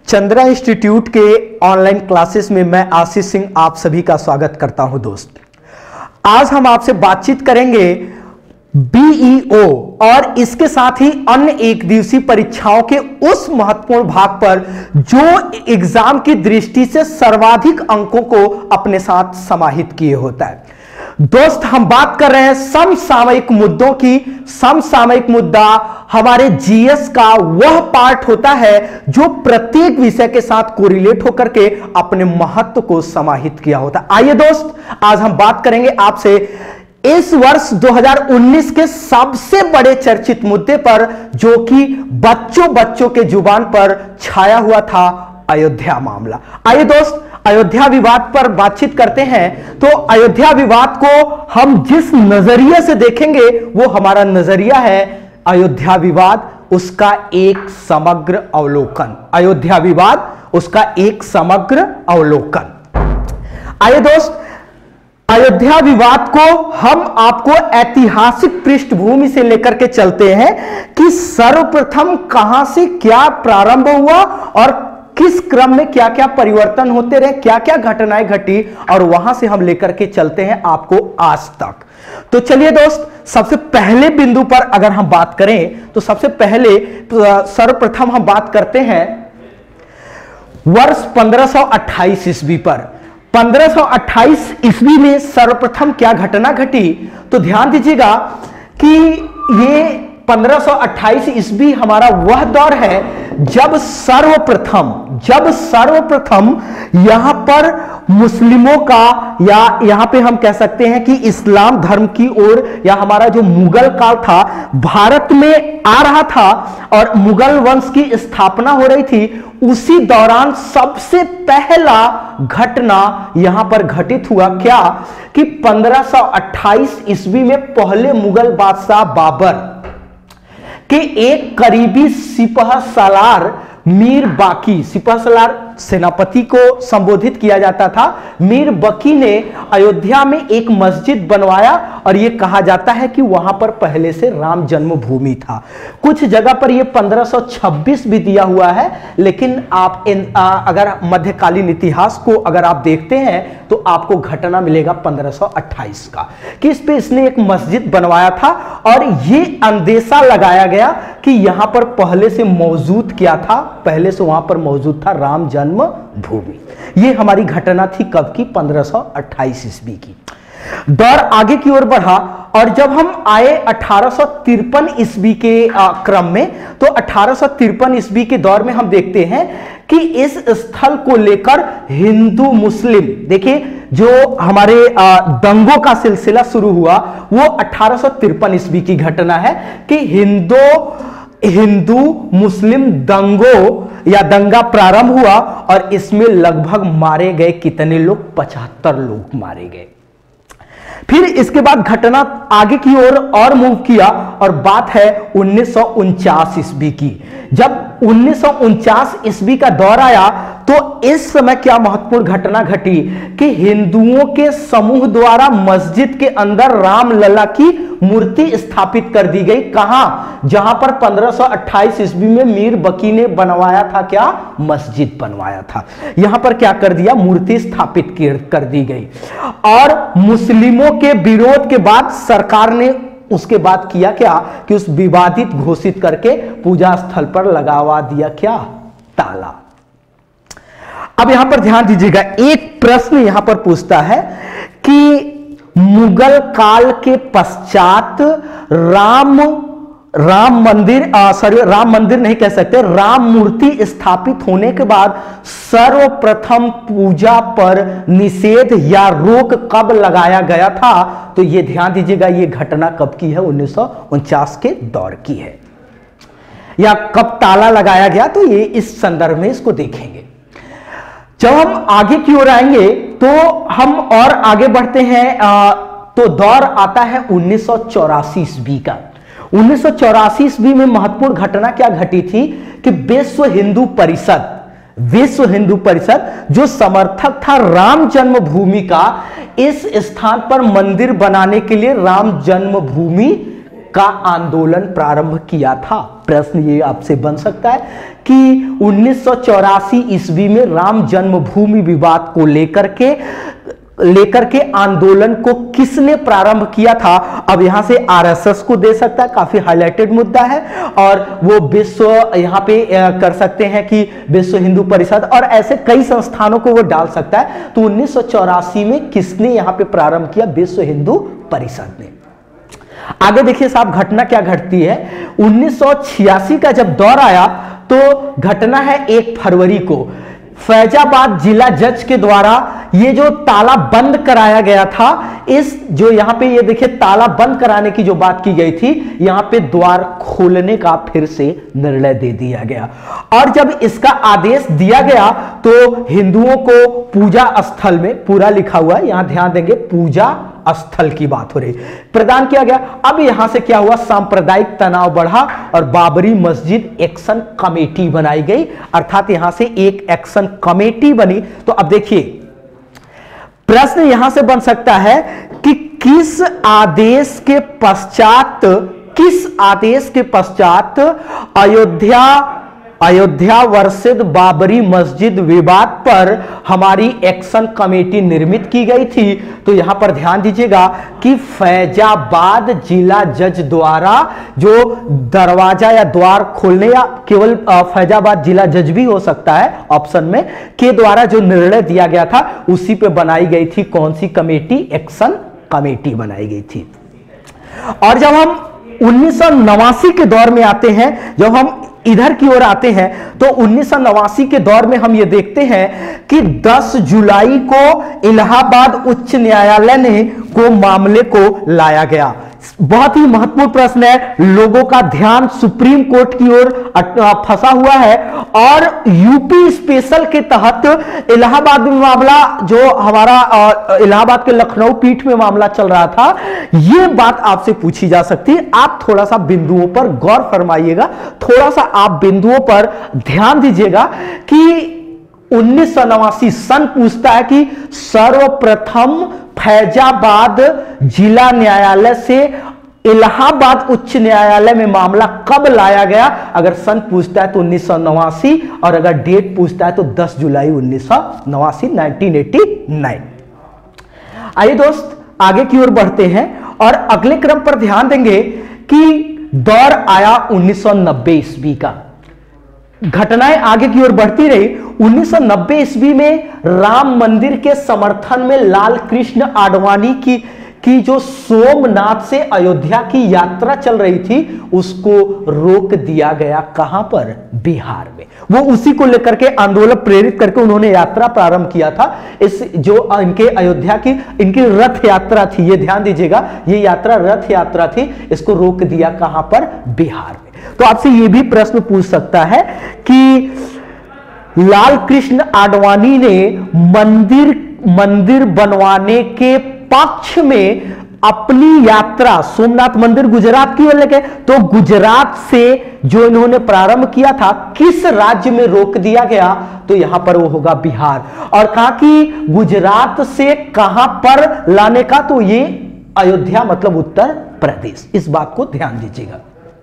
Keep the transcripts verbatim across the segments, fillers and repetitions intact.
Chandra institute के online classes में मैं आशीष सिंह आप सभी का स्वागत करता हूं। दोस्त, आज हम आपसे बातचीत करेंगे बीईओ और इसके साथ ही अन्य एक दिवसीय परीक्षाओं के उस महत्वपूर्ण भाग पर जो एग्जाम की दृष्टि से सर्वाधिक अंकों को अपने साथ समाहित किए होता है। दोस्त, हम बात कर रहे हैं समसामयिक मुद्दों की। समसामयिक मुद्दा हमारे जीएस का वह पार्ट होता है जो प्रत्येक विषय के साथ कोरिलेट होकर के अपने महत्व को समाहित किया होता है। आइए दोस्त, आज हम बात करेंगे आपसे इस वर्ष दो हज़ार उन्नीस के सबसे बड़े चर्चित मुद्दे पर, जो कि बच्चों बच्चों के जुबान पर छाया हुआ था, अयोध्या मामला। आइए दोस्त, अयोध्या विवाद पर बातचीत करते हैं। तो अयोध्या विवाद को हम जिस नजरिए से देखेंगे वो हमारा नजरिया है अयोध्या विवाद, उसका एक समग्र अवलोकन। अयोध्या विवाद, उसका एक समग्र अवलोकन। आइए दोस्त, अयोध्या विवाद को हम आपको ऐतिहासिक पृष्ठभूमि से लेकर के चलते हैं कि सर्वप्रथम कहां से क्या प्रारंभ हुआ और किस क्रम में क्या क्या परिवर्तन होते रहे, क्या क्या घटनाएं घटी, और वहां से हम लेकर के चलते हैं आपको आज तक। तो चलिए दोस्त, सबसे पहले बिंदु पर अगर हम बात करें तो सबसे पहले सर्वप्रथम हम बात करते हैं वर्ष पंद्रह सौ अट्ठाईस ईस्वी पर। पंद्रह सौ अट्ठाईस ईस्वी में सर्वप्रथम क्या घटना घटी, तो ध्यान दीजिएगा कि ये पंद्रह सौ अट्ठाईस ईस्वी हमारा वह दौर है जब सर्वप्रथम जब सर्वप्रथम यहां पर मुस्लिमों का, या यहां पे हम कह सकते हैं कि इस्लाम धर्म की ओर, या हमारा जो मुगल काल था भारत में आ रहा था और मुगल वंश की स्थापना हो रही थी। उसी दौरान सबसे पहला घटना यहां पर घटित हुआ क्या कि पंद्रह सौ अट्ठाईस ईस्वी में पहले मुगल बादशाह बाबर कि एक करीबी सिपह सालार मीर बाकी, सिपह सालार सेनापति को संबोधित किया जाता था, मीर बकी ने अयोध्या में एक मस्जिद बनवाया और यह कहा जाता है कि वहां पर पहले से राम जन्मभूमि था। कुछ जगह पर यह पंद्रह सौ छब्बीस भी दिया हुआ है, लेकिन आप इन, आ, अगर मध्यकालीन इतिहास को अगर आप देखते हैं तो आपको घटना मिलेगा पंद्रह सौ अट्ठाईस का, कि इस पे इसने एक मस्जिद बनवाया था और यह अंदेशा लगाया गया कि यहां पर पहले से मौजूद क्या था, पहले से वहां पर मौजूद था राम जन्म भूमि। यह हमारी घटना थी कब की, पंद्रह सौ अट्ठाईस ईस्वी की। दौर आगे की ओर बढ़ा और जब हम आए अठारह सौ तिरपन ईस्वी के क्रम में, तो अठारह सौ तिरपन ईस्वी के दौर में हम देखते हैं कि इस स्थल को लेकर हिंदू मुस्लिम, देखिए जो हमारे दंगों का सिलसिला शुरू हुआ वो अठारह सौ तिरपन ईस्वी की घटना है कि हिंदू हिंदू मुस्लिम दंगों या दंगा प्रारंभ हुआ और इसमें लगभग मारे गए कितने लोग, पचहत्तर लोग मारे गए। फिर इसके बाद घटना आगे की ओर और, और मूव किया और बात है उन्नीस सौ उनचास ईस्वी की। जब उन्नीस सौ उनचास ईस्वी का दौर आया तो इस समय क्या महत्वपूर्ण घटना घटी कि हिंदुओं के समूह द्वारा मस्जिद के अंदर राम लला की मूर्ति स्थापित कर दी गई। कहां? जहां पर पंद्रह सौ अट्ठाईस ईस्वी में मीर बकी ने बनवाया था, क्या मस्जिद बनवाया था, यहां पर क्या कर दिया, मूर्ति स्थापित कर दी गई। और मुस्लिमों के विरोध के बाद सरकार ने उसके बाद किया क्या कि उस विवादित घोषित करके पूजा स्थल पर लगावा दिया क्या, ताला। अब यहां पर ध्यान दीजिएगा, एक प्रश्न यहां पर पूछता है कि मुगल काल के पश्चात राम राम मंदिर सॉरी राम मंदिर नहीं कह सकते, राम मूर्ति स्थापित होने के बाद सर्वप्रथम पूजा पर निषेध या रोक कब लगाया गया था, तो यह ध्यान दीजिएगा, यह घटना कब की है, उन्नीस सौ उनचास के दौर की है। या कब ताला लगाया गया, तो ये इस संदर्भ में इसको देखेंगे। जब हम आगे की ओर आएंगे तो हम और आगे बढ़ते हैं, आ, तो दौर आता है उन्नीस सौ चौरासी ईस्वी का। उन्नीस सौ चौरासी ईस्वी में महत्वपूर्ण घटना क्या घटी थी कि विश्व हिंदू परिषद विश्व हिंदू परिषद जो समर्थक था राम जन्मभूमि का, इस स्थान पर मंदिर बनाने के लिए राम जन्मभूमि का आंदोलन प्रारंभ किया था? प्रश्न ये आपसे बन सकता है कि उन्नीस सौ चौरासी ईस्वी में राम जन्मभूमि विवाद को लेकर के लेकर के आंदोलन को किसने प्रारंभ किया था? अब यहां से आरएसएस को दे सकता है, काफी हाईलाइटेड मुद्दा है, और वो विश्व यहां पे कर सकते हैं कि विश्व हिंदू परिषद, और ऐसे कई संस्थानों को वो डाल सकता है। तो उन्नीस सौ चौरासी में किसने यहां पे प्रारंभ किया? विश्व हिंदू परिषद ने। आगे देखिए साहब, घटना क्या घटती है। उन्नीस सौ छियासी का जब दौर आया तो घटना है एक फरवरी को फैजाबाद जिला जज के द्वारा ये जो ताला बंद कराया गया था, इस जो यहां पे ये देखिए ताला बंद कराने की जो बात की गई थी, यहां पे द्वार खोलने का फिर से निर्णय दे दिया गया। और जब इसका आदेश दिया गया तो हिंदुओं को पूजा स्थल में, पूरा लिखा हुआ है यहां ध्यान देंगे, पूजा स्थल की बात हो रही, प्रदान किया गया। अब यहां से क्या हुआ? सांप्रदायिक तनाव बढ़ा और बाबरी मस्जिद एक्शन कमेटी बनाई गई, अर्थात यहां से एक एक्शन कमेटी बनी। तो अब देखिए प्रश्न यहां से बन सकता है कि किस आदेश के पश्चात किस आदेश के पश्चात अयोध्या अयोध्या वर्षित बाबरी मस्जिद विवाद पर हमारी एक्शन कमेटी निर्मित की गई थी? तो यहां पर ध्यान दीजिएगा कि फैजाबाद जिला जज द्वारा जो दरवाजा या द्वार खोलने, या केवल फैजाबाद जिला जज भी हो सकता है ऑप्शन में, के द्वारा जो निर्णय दिया गया था उसी पे बनाई गई थी कौन सी कमेटी? एक्शन कमेटी बनाई गई थी। और जब हम उन्नीस सौ नवासी के दौर में आते हैं, जब हम इधर की ओर आते हैं तो उन्नीस सौ नवासी के दौर में हम ये देखते हैं कि दस जुलाई को इलाहाबाद उच्च न्यायालय ने को मामले को लाया गया। बहुत ही महत्वपूर्ण प्रश्न है, लोगों का ध्यान सुप्रीम कोर्ट की ओर फंसा हुआ है, और यूपी स्पेशल के तहत इलाहाबाद में मामला, जो हमारा इलाहाबाद के लखनऊ पीठ में मामला चल रहा था, यह बात आपसे पूछी जा सकती है। आप थोड़ा सा बिंदुओं पर गौर फरमाइएगा, थोड़ा सा आप बिंदुओं पर ध्यान दीजिएगा कि उन्नीस सौ नवासी सन पूछता है कि सर्वप्रथम फैजाबाद जिला न्यायालय से इलाहाबाद उच्च न्यायालय में मामला कब लाया गया? अगर सन पूछता है तो उन्नीस सौ नवासी, और अगर डेट पूछता है तो दस जुलाई उन्नीस सौ नवासी, नाइनटीन एटी नाइन। आइए दोस्त आगे की ओर बढ़ते हैं और अगले क्रम पर ध्यान देंगे कि दौर आया उन्नीस सौ नब्बे ईस्वी का। घटनाएं आगे की ओर बढ़ती रही। उन्नीस सौ नब्बे ईस्वी में राम मंदिर के समर्थन में लाल कृष्ण आडवाणी की की जो सोमनाथ से अयोध्या की यात्रा चल रही थी, उसको रोक दिया गया। कहां पर? बिहार में। वो उसी को लेकर के आंदोलन प्रेरित करके उन्होंने यात्रा प्रारंभ किया था। इस जो इनके अयोध्या की इनकी रथ यात्रा थी, ये ध्यान दीजिएगा, ये यात्रा रथ यात्रा थी, इसको रोक दिया। कहां पर? बिहार में। तो आपसे ये भी प्रश्न पूछ सकता है कि लाल कृष्ण आडवाणी ने मंदिर मंदिर बनवाने के पक्ष में अपनी यात्रा सोमनाथ मंदिर गुजरात की ओर लेके, तो गुजरात से जो इन्होंने प्रारंभ किया था, किस राज्य में रोक दिया गया? तो यहां पर वो होगा बिहार। और कहा कि गुजरात से कहां पर लाने का? तो ये अयोध्या मतलब उत्तर प्रदेश। इस बात को ध्यान दीजिएगा।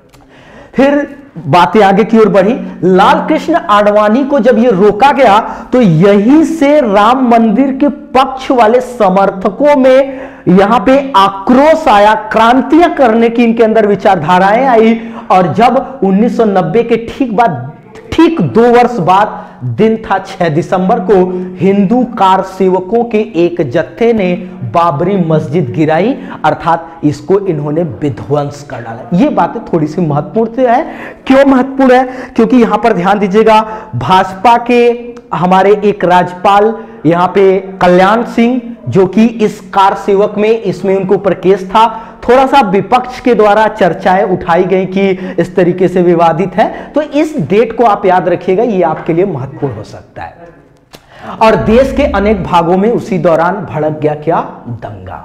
फिर बातें आगे की ओर बढ़ी। लाल कृष्ण आडवाणी को जब यह रोका गया तो यहीं से राम मंदिर के पक्ष वाले समर्थकों में यहां पे आक्रोश आया, क्रांतियां करने की इनके अंदर विचारधाराएं आई। और जब उन्नीस सौ नब्बे के ठीक बाद ठीक दो वर्ष बाद दिन था छह दिसंबर को, हिंदू कार सेवकों के एक जत्थे ने बाबरी मस्जिद गिराई, अर्थात इसको इन्होंने विध्वंस कर डाला। ये बातें थोड़ी सी महत्वपूर्ण है। क्यों महत्वपूर्ण है? क्योंकि यहां पर ध्यान दीजिएगा, भाजपा के हमारे एक राज्यपाल यहां पे कल्याण सिंह, जो कि इस कार सेवक में इसमें उनके ऊपर केस था, थोड़ा सा विपक्ष के द्वारा चर्चाएं उठाई गई कि इस तरीके से विवादित है। तो इस डेट को आप याद रखिएगा, ये आपके लिए महत्वपूर्ण हो सकता है। और देश के अनेक भागों में उसी दौरान भड़क गया क्या? दंगा।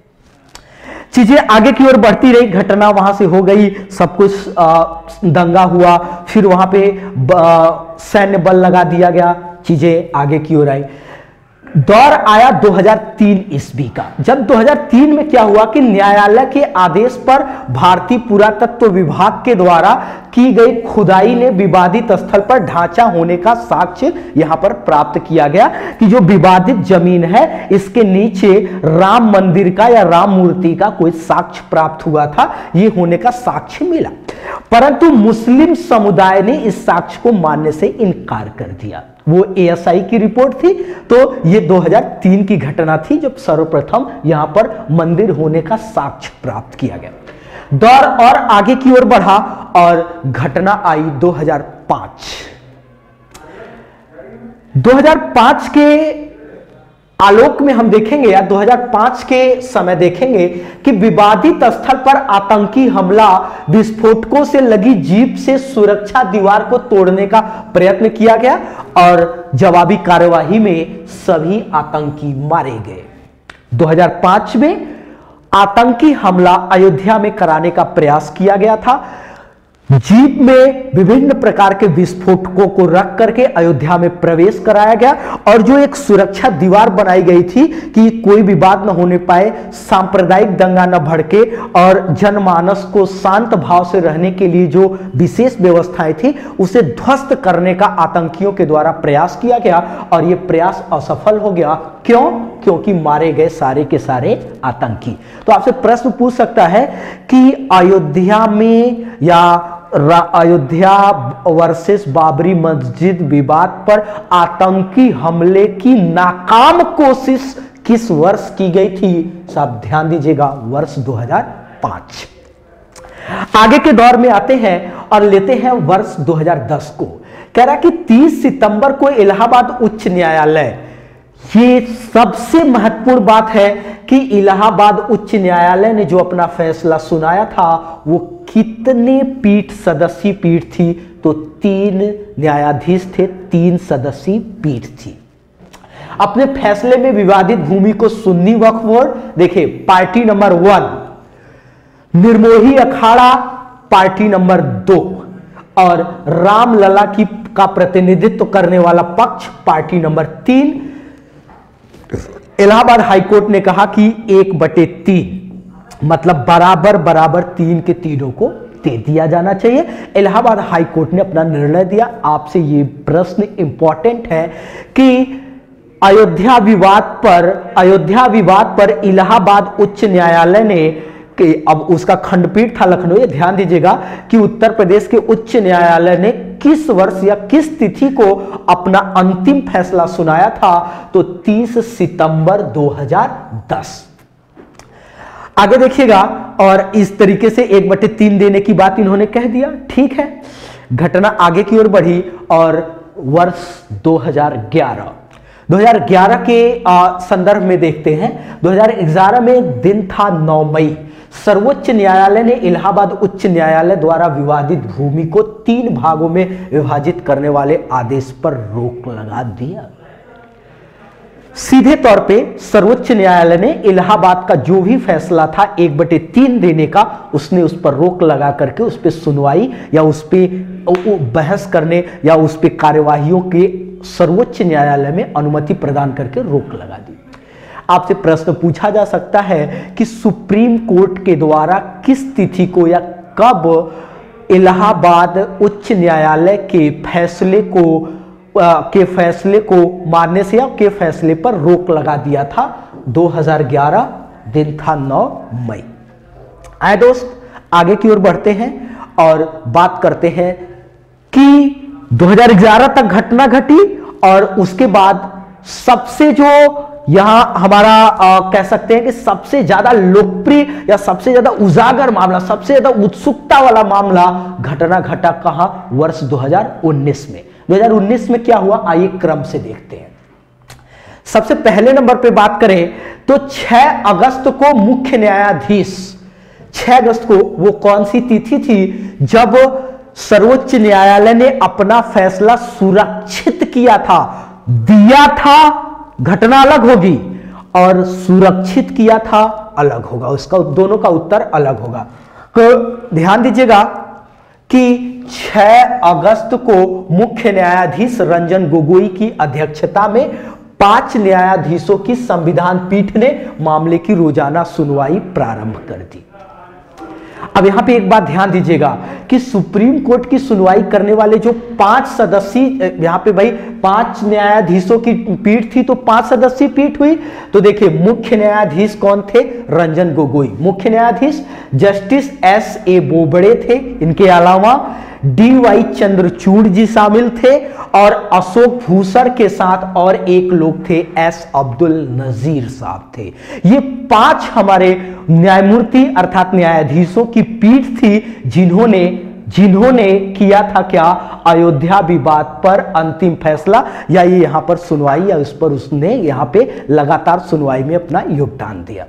चीजें आगे की ओर बढ़ती रही, घटना वहां से हो गई, सब कुछ आ, दंगा हुआ, फिर वहां पे सैन्य बल लगा दिया गया, चीजें आगे की ओर आई। दौर आया दो हज़ार तीन ईस्वी का, जब दो हज़ार तीन में क्या हुआ कि न्यायालय के आदेश पर भारतीय पुरातत्व विभाग के द्वारा की गई खुदाई ने विवादित स्थल पर ढांचा होने का साक्ष्य यहां पर प्राप्त किया गया कि जो विवादित जमीन है इसके नीचे राम मंदिर का या राम मूर्ति का कोई साक्ष्य प्राप्त हुआ था, यह होने का साक्ष्य मिला। परंतु मुस्लिम समुदाय ने इस साक्ष्य को मानने से इनकार कर दिया। वो ए एस आई की रिपोर्ट थी, तो ये दो हज़ार तीन की घटना थी जब सर्वप्रथम यहां पर मंदिर होने का साक्ष्य प्राप्त किया गया। दौर और आगे की ओर बढ़ा और घटना आई दो हज़ार पाँच। दो हज़ार पाँच के आलोक में हम देखेंगे या दो हज़ार पाँच के समय देखेंगे कि विवादित स्थल पर आतंकी हमला, विस्फोटकों से लगी जीप से सुरक्षा दीवार को तोड़ने का प्रयत्न किया गया और जवाबी कार्यवाही में सभी आतंकी मारे गए। दो हज़ार पाँच में आतंकी हमला अयोध्या में कराने का प्रयास किया गया था। जीप में विभिन्न प्रकार के विस्फोटकों को रख करके अयोध्या में प्रवेश कराया गया और जो एक सुरक्षा दीवार बनाई गई थी कि कोई विवाद न होने पाए, सांप्रदायिक दंगा न भड़के और जनमानस को शांत भाव से रहने के लिए जो विशेष व्यवस्थाएं थी उसे ध्वस्त करने का आतंकियों के द्वारा प्रयास किया गया और यह प्रयास असफल हो गया। क्यों? क्योंकि मारे गए सारे के सारे आतंकी। तो आपसे प्रश्न पूछ सकता है कि अयोध्या में या अयोध्या वर्सेस बाबरी मस्जिद विवाद पर आतंकी हमले की नाकाम कोशिश किस वर्ष की गई थी? साहब ध्यान दीजिएगा, वर्ष दो हज़ार पाँच। आगे के दौर में आते हैं और लेते हैं वर्ष दो हज़ार दस को। कह रहा कि तीस सितंबर को इलाहाबाद उच्च न्यायालय, ये सबसे महत्वपूर्ण बात है कि इलाहाबाद उच्च न्यायालय ने जो अपना फैसला सुनाया था वो कितने पीठ सदस्यीय पीठ थी? तो तीन न्यायाधीश थे, तीन सदस्यीय पीठ थी। अपने फैसले में विवादित भूमि को सुन्नी वक्फ बोर्ड, देखिए party number one Nirmohi Akhara, party number दो और रामलला की का प्रतिनिधित्व करने वाला पक्ष पार्टी नंबर तीन। इलाहाबाद हाईकोर्ट ने कहा कि एक बटे तीन मतलब बराबर बराबर तीन के तीनों को दे दिया जाना चाहिए। इलाहाबाद हाईकोर्ट ने अपना निर्णय दिया। आपसे ये प्रश्न इंपॉर्टेंट है कि अयोध्या विवाद पर अयोध्या विवाद पर इलाहाबाद उच्च न्यायालय ने कि अब उसका खंडपीठ था लखनऊ, ध्यान दीजिएगा कि उत्तर प्रदेश के उच्च न्यायालय ने किस वर्ष या किस तिथि को अपना अंतिम फैसला सुनाया था? तो तीस सितंबर दो हज़ार दस। आगे देखिएगा और इस तरीके से एक बटे तीन देने की बात इन्होंने कह दिया। ठीक है, घटना आगे की ओर बढ़ी और वर्ष दो हज़ार ग्यारह दो हज़ार ग्यारह के आ, संदर्भ में देखते हैं। दो हज़ार ग्यारह में दिन था नौ मई। सर्वोच्च न्यायालय ने इलाहाबाद उच्च न्यायालय द्वारा विवादित भूमि को तीन भागों में विभाजित करने वाले आदेश पर रोक लगा दिया। सीधे तौर पे सर्वोच्च न्यायालय ने इलाहाबाद का जो भी फैसला था एक बटे तीन देने का, उसने उस पर रोक लगा करके उस पर सुनवाई या उस पर बहस करने या उस पर कार्यवाहियों के सर्वोच्च न्यायालय में अनुमति प्रदान करके रोक लगा दी। आपसे प्रश्न पूछा जा सकता है कि सुप्रीम कोर्ट के द्वारा किस तिथि को या कब इलाहाबाद उच्च न्यायालय के फैसले को के फैसले को मानने से या के फैसले पर रोक लगा दिया था? दो हज़ार ग्यारह, दिन था नौ मई। आए दोस्त, आगे की ओर बढ़ते हैं और बात करते हैं कि दो हज़ार ग्यारह तक घटना घटी और उसके बाद सबसे जो यहां हमारा आ, कह सकते हैं कि सबसे ज्यादा लोकप्रिय या सबसे ज्यादा उजागर मामला, सबसे ज्यादा उत्सुकता वाला मामला घटना घटा कहां? वर्ष दो हज़ार उन्नीस में। दो हज़ार उन्नीस में क्या हुआ, आइए क्रम से देखते हैं। सबसे पहले नंबर पे बात करें तो छह अगस्त को मुख्य न्यायाधीश, छह अगस्त को वो कौन सी तिथि थी जब सर्वोच्च न्यायालय ने अपना फैसला सुरक्षित किया था? दिया था घटना अलग होगी और सुरक्षित किया था अलग होगा, उसका दोनों का उत्तर अलग होगा। तो ध्यान दीजिएगा कि छह अगस्त को मुख्य न्यायाधीश रंजन गोगोई की अध्यक्षता में पांच न्यायाधीशों की संविधान पीठ ने मामले की रोजाना सुनवाई प्रारंभ कर दी। अब यहां पे एक बात ध्यान दीजिएगा कि सुप्रीम कोर्ट की सुनवाई करने वाले जो पांच सदस्यीय, यहां पे भाई पांच न्यायाधीशों की पीठ थी, तो पांच सदस्यीय पीठ हुई। तो देखिए मुख्य न्यायाधीश कौन थे? रंजन गोगोई मुख्य न्यायाधीश। जस्टिस एस ए बोबड़े थे, इनके अलावा डी वाई चंद्रचूड़ जी शामिल थे, और अशोक भूषण के साथ और एक लोग थे, एस अब्दुल नजीर साहब थे। ये पांच हमारे न्यायमूर्ति अर्थात न्यायाधीशों की पीठ थी जिन्होंने जिन्होंने किया था क्या? अयोध्या विवाद पर अंतिम फैसला, या ये यहां पर सुनवाई, या उस पर उसने यहां पे लगातार सुनवाई में अपना योगदान दिया।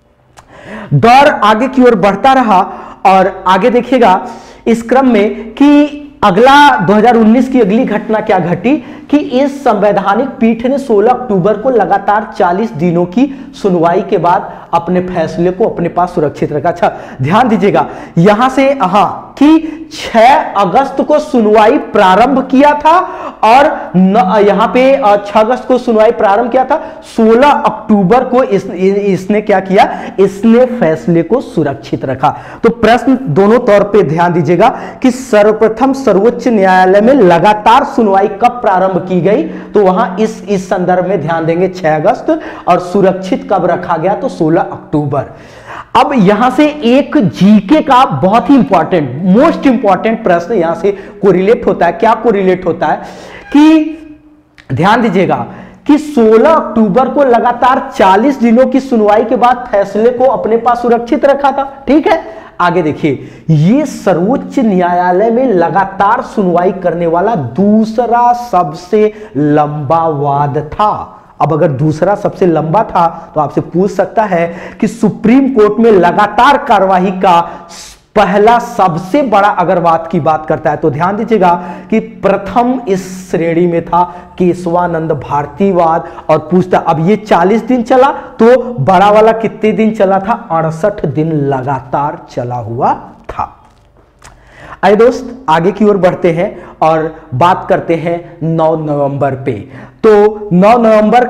दौर आगे की ओर बढ़ता रहा, और आगे देखिएगा इस क्रम में कि अगला दो हज़ार उन्नीस की अगली घटना क्या घटी कि इस संवैधानिक पीठ ने सोलह अक्टूबर को लगातार चालीस दिनों की सुनवाई के बाद अपने फैसले को अपने पास सुरक्षित रखा। अच्छा ध्यान दीजिएगा यहां से, हां, कि छह अगस्त को सुनवाई प्रारंभ किया था, और यहां पे छह अगस्त को सुनवाई प्रारंभ किया था, सोलह अक्टूबर को इस, इसने क्या किया? इसने फैसले को सुरक्षित रखा। तो प्रश्न दोनों तौर पे ध्यान दीजिएगा कि सर्वप्रथम सर्वोच्च न्यायालय में लगातार सुनवाई कब प्रारंभ की गई, तो वहां इस इस संदर्भ में ध्यान देंगे छह अगस्त, और सुरक्षित कब रखा गया? तो सोलह अक्टूबर। अब यहां से एक जीके का बहुत ही इंपॉर्टेंट, मोस्ट इंपॉर्टेंट प्रश्न यहां से कोरिलेट होता है। क्या कोरिलेट होता है कि ध्यान दीजिएगा कि सोलह अक्टूबर को लगातार चालीस दिनों की सुनवाई के बाद फैसले को अपने पास सुरक्षित रखा था। ठीक है, आगे देखिए, ये सर्वोच्च न्यायालय में लगातार सुनवाई करने वाला दूसरा सबसे लंबा वाद था। अब अगर दूसरा सबसे लंबा था तो आपसे पूछ सकता है कि सुप्रीम कोर्ट में लगातार कार्यवाही का पहला सबसे बड़ा अगर वाद की बात करता है तो ध्यान दीजिएगा कि प्रथम इस श्रेणी में था केशवानंद भारती वाद, और पूछता अब ये चालीस दिन चला तो बड़ा वाला कितने दिन चला था? अड़सठ दिन लगातार चला हुआ था। आइए दोस्त आगे की ओर बढ़ते हैं और बात करते हैं नौ नवंबर पे। तो नौ नवंबर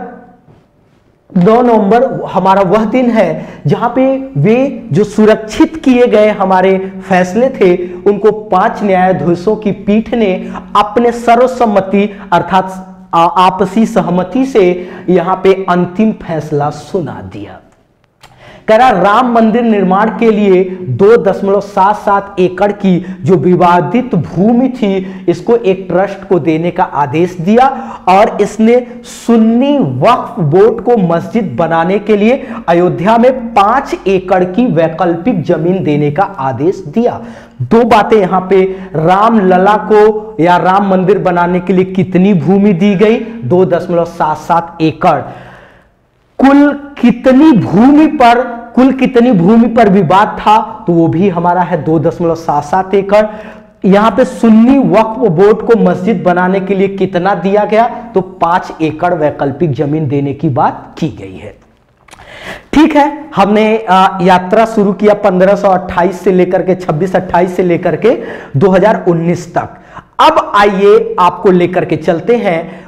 नौ नवंबर हमारा वह दिन है जहां पे वे जो सुरक्षित किए गए हमारे फैसले थे उनको पांच न्यायाधीशों की पीठ ने अपने सर्वसम्मति अर्थात आपसी सहमति से यहां पे अंतिम फैसला सुना दिया। कह रहा राम मंदिर निर्माण के लिए दो दशमलव सात सात एकड़ की जो विवादित भूमि थी इसको एक ट्रस्ट को देने का आदेश दिया, और इसने सुन्नी वक्फ बोर्ड को मस्जिद बनाने के लिए अयोध्या में पांच एकड़ की वैकल्पिक जमीन देने का आदेश दिया। दो बातें यहां पे, राम लला को या राम मंदिर बनाने के लिए कितनी भूमि दी गई? दो दशमलव सात सात एकड़। कुल कितनी भूमि पर कुल कितनी भूमि पर विवाद था? तो वो भी हमारा है दो दशमलव सात सात एकड़। यहां पे सुन्नी वक्फ बोर्ड को मस्जिद बनाने के लिए कितना दिया गया? तो पांच एकड़ वैकल्पिक जमीन देने की बात की गई है। ठीक है, हमने यात्रा शुरू किया पंद्रह सौ अट्ठाईस से लेकर के छब्बीस अट्ठाईस से लेकर के दो हज़ार उन्नीस तक। अब आइए आपको लेकर के चलते हैं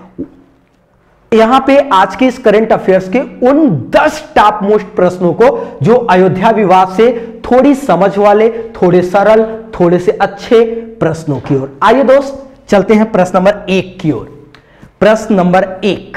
यहां पे आज के इस करंट अफेयर्स के उन दस टॉप मोस्ट प्रश्नों को जो अयोध्या विवाद से थोड़ी समझ वाले, थोड़े सरल, थोड़े से अच्छे प्रश्नों की ओर। आइए दोस्त चलते हैं प्रश्न नंबर एक की ओर। प्रश्न नंबर एक,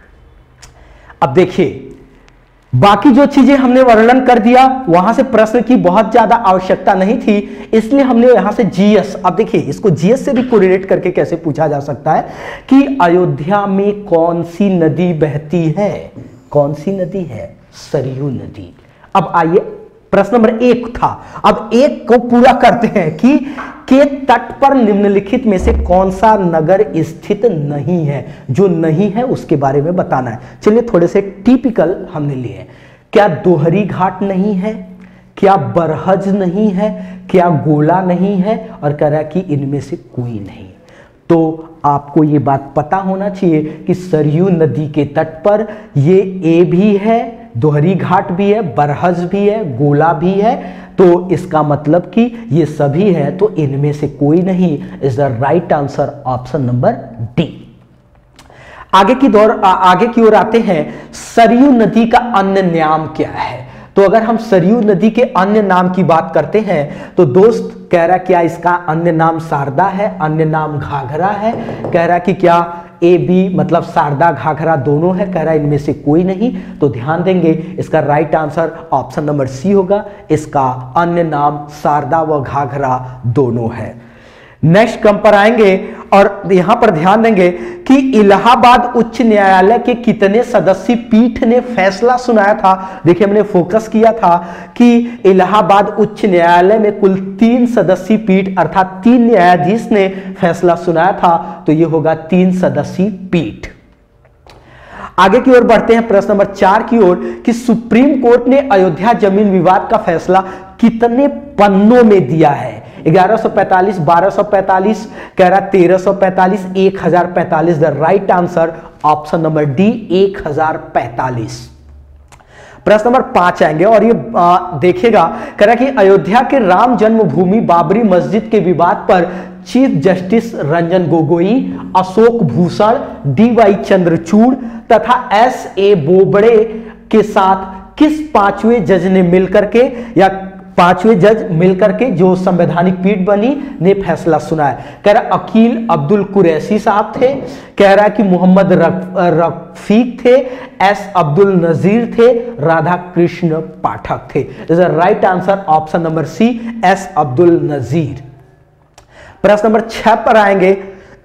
अब देखिए बाकी जो चीजें हमने वर्णन कर दिया वहां से प्रश्न की बहुत ज्यादा आवश्यकता नहीं थी, इसलिए हमने यहां से जीएस, अब देखिए इसको जीएस से भी कोरिलेट करके कैसे पूछा जा सकता है कि अयोध्या में कौन सी नदी बहती है? कौन सी नदी है? सरयू नदी। अब आइए प्रश्न नंबर एक था, अब एक को पूरा करते हैं कि के तट पर निम्नलिखित में से कौन सा नगर स्थित नहीं है? जो नहीं है उसके बारे में बताना है। चलिए थोड़े से टिपिकल हमने लिए। क्या दोहरी घाट नहीं है? क्या बरहज नहीं है? क्या गोला नहीं है? और कह रहा है कि इनमें से कोई नहीं। तो आपको ये बात पता होना चाहिए कि सरयू नदी के तट पर ये ए भी है, दोहरी घाट भी है, बरहज भी है, गोला भी है, तो इसका मतलब कि ये सभी है, तो इनमें से कोई नहीं। Is the right answer option number D. आगे की दौर आगे की ओर आते हैं, सरयू नदी का अन्य नाम क्या है? तो अगर हम सरयू नदी के अन्य नाम की बात करते हैं तो दोस्त कह रहा क्या इसका अन्य नाम शारदा है, अन्य नाम घाघरा है? कह रहा कि क्या ए बी मतलब शारदा घाघरा दोनों है? कह रहा इनमें से कोई नहीं। तो ध्यान देंगे इसका right answer option number C होगा, इसका अन्य नाम शारदा व घाघरा दोनों है। नेक्स्ट क्रम पर आएंगे और यहां पर ध्यान देंगे कि इलाहाबाद उच्च न्यायालय के कितने सदस्यीय पीठ ने फैसला सुनाया था। देखिए हमने फोकस किया था कि इलाहाबाद उच्च न्यायालय में कुल तीन सदस्यीय पीठ अर्थात तीन न्यायाधीश ने फैसला सुनाया था, तो यह होगा तीन सदस्यीय पीठ। आगे की ओर बढ़ते हैं प्रश्न नंबर चार की ओर कि सुप्रीम कोर्ट ने अयोध्या जमीन विवाद का फैसला कितने पन्नों में दिया है? ग्यारह सौ पैंतालीस, बारह सौ पैंतालीस, कह रहा तेरह सौ पैंतालीस, एक हजार पैंतालीस। The right answer option number D एक हजार पैंतालीस। प्रश्न नंबर पांच आएंगे और ये देखिएगा, कह रहा कि अयोध्या के राम जन्मभूमि बाबरी मस्जिद के विवाद पर chief justice Ranjan Gogoi, Ashok Bhushan, D Y Chandrachud तथा एस ए बोबड़े के साथ किस पांचवें जज ने मिलकर के या पांचवें जज मिलकर के जो संवैधानिक पीठ बनी ने फैसला सुनाया? कह रहा अकील अब्दुल कुरैशी साहब थे, कह रहा कि मोहम्मद रफीक थे, एस अब्दुल नजीर थे, राधा कृष्ण पाठक थे। Right answer option number C S Abdul Nazeer. प्रश्न नंबर छह पर आएंगे,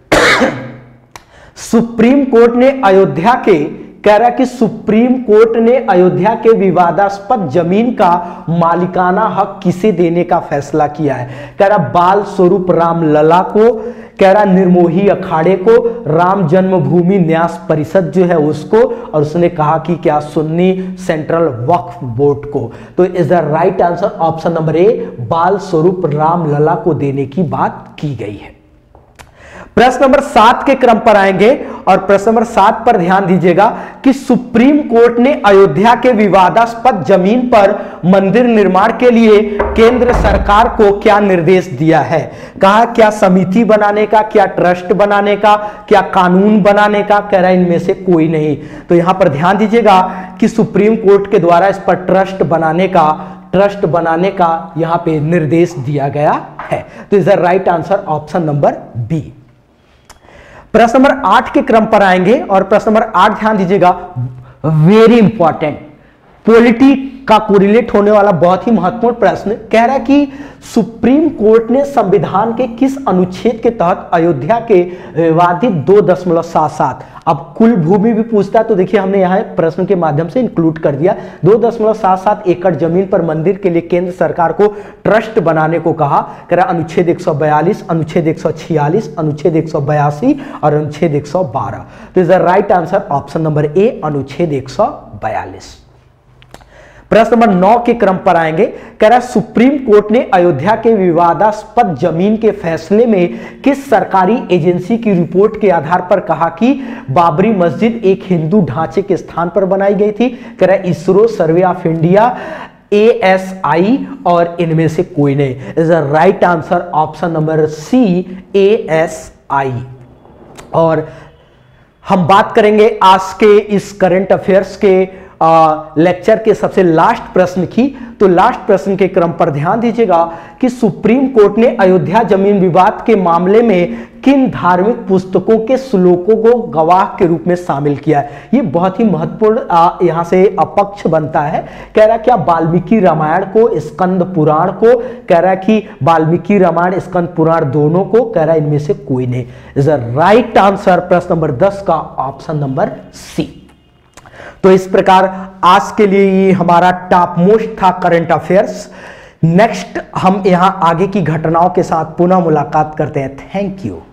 सुप्रीम कोर्ट ने अयोध्या के कह रहा कि सुप्रीम कोर्ट ने अयोध्या के विवादास्पद जमीन का मालिकाना हक किसे देने का फैसला किया है? कह रहा बाल स्वरूप राम लला को, कह रहा निर्मोही अखाड़े को, राम जन्मभूमि न्यास परिषद जो है उसको, और उसने कहा कि क्या सुन्नी सेंट्रल वक्फ बोर्ड को। तो is the right answer option number A Bal Swaroop Ram Lalla को देने की बात की गई है। प्रश्न नंबर सात के क्रम पर आएंगे और प्रश्न नंबर सात पर ध्यान दीजिएगा कि सुप्रीम कोर्ट ने अयोध्या के विवादास्पद जमीन पर मंदिर निर्माण के लिए केंद्र सरकार को क्या निर्देश दिया है? कहा क्या समिति बनाने का, क्या ट्रस्ट बनाने का, क्या कानून बनाने का? कह रहा है इनमें से कोई नहीं। तो यहां पर ध्यान दीजिएगा कि सुप्रीम कोर्ट के द्वारा इस पर ट्रस्ट बनाने का ट्रस्ट बनाने का यहां पे निर्देश दिया गया है। तो is the right answer option number B. प्रश्न नंबर आठ के क्रम पर आएंगे और प्रश्न नंबर आठ ध्यान दीजिएगा, वेरी इंपॉर्टेंट, पॉलिटी का कोरिलेट होने वाला बहुत ही महत्वपूर्ण प्रश्न। कह रहा है कि सुप्रीम कोर्ट ने संविधान के किस अनुच्छेद के तहत अयोध्या के विवादित दो दशमलव सात सात, अब कुल भूमि भी पूछता है तो देखिए हमने यहां प्रश्न के माध्यम से इंक्लूड कर दिया, दो दशमलव सात सात एकड़ जमीन पर मंदिर के लिए केंद्र सरकार को ट्रस्ट बनाने को कहा। कह रहा अनुच्छेद एक सौ बयालीस, अनुच्छेद एक सौ छियालीस, अनुच्छेद एक सौ बयासी और अनुच्छेद एक सौ बारह। तो is the right answer option number A अनुच्छेद एक सौ बयालीस। प्रश्न नंबर नौ के क्रम पर आएंगे, कह रहा है सुप्रीम कोर्ट ने अयोध्या के विवादास्पद जमीन के फैसले में किस सरकारी एजेंसी की रिपोर्ट के आधार पर कहा कि बाबरी मस्जिद एक हिंदू ढांचे के स्थान पर बनाई गई थी? कह रहा है ISRO, survey of India, A S I और इनमें से कोई नहीं। Is the right answer option number C A S I. और हम बात करेंगे आज के इस करंट अफेयर्स के लेक्चर के सबसे लास्ट प्रश्न की। तो लास्ट प्रश्न के क्रम पर ध्यान दीजिएगा कि सुप्रीम कोर्ट ने अयोध्या जमीन विवाद के मामले में किन धार्मिक पुस्तकों के श्लोकों को गवाह के रूप में शामिल किया है? ये बहुत ही महत्वपूर्ण यहां से अपक्ष बनता है। कह रहा है क्या वाल्मीकि रामायण को, स्कंद पुराण को? कह रहा है कि वाल्मीकि रामायण स्कंद पुराण दोनों को। कह रहा है इनमें से कोई नहीं। इज द राइट आंसर प्रश्न नंबर दस का ऑप्शन नंबर सी। तो इस प्रकार आज के लिए ये हमारा टॉप मोस्ट था करंट अफेयर्स। नेक्स्ट हम यहां आगे की घटनाओं के साथ पुनः मुलाकात करते हैं। Thank you.